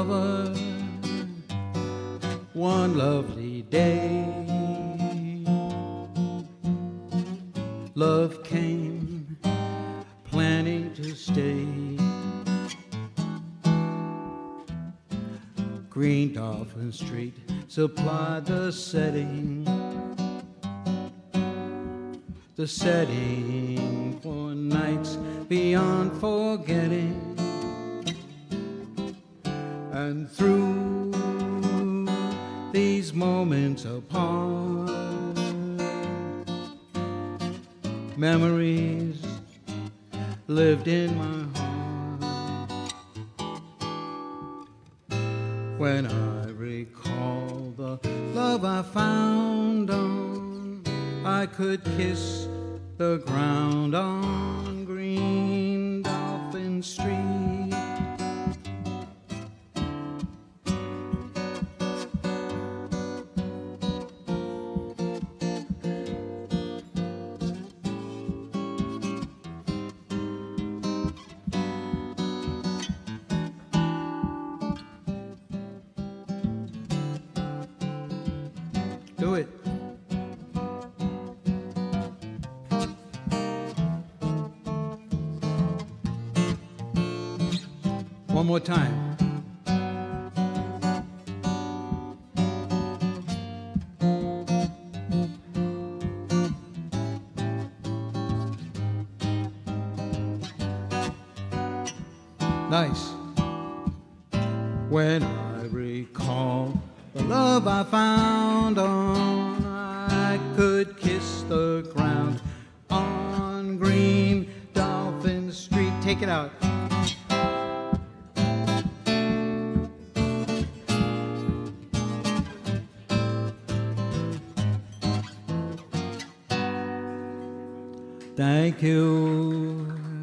lover one lovely day. Love came, planning to stay. Green Dolphin Street supplied the setting for nights beyond forgetting. And through these moments apart, memories lived in my heart. When I recall the love I found on, I could kiss the ground on Green Dolphin Street. Do it. One more time. Nice. When I recall the love I found on, I could kiss the ground on Green Dolphin Street. Take it out. Thank you.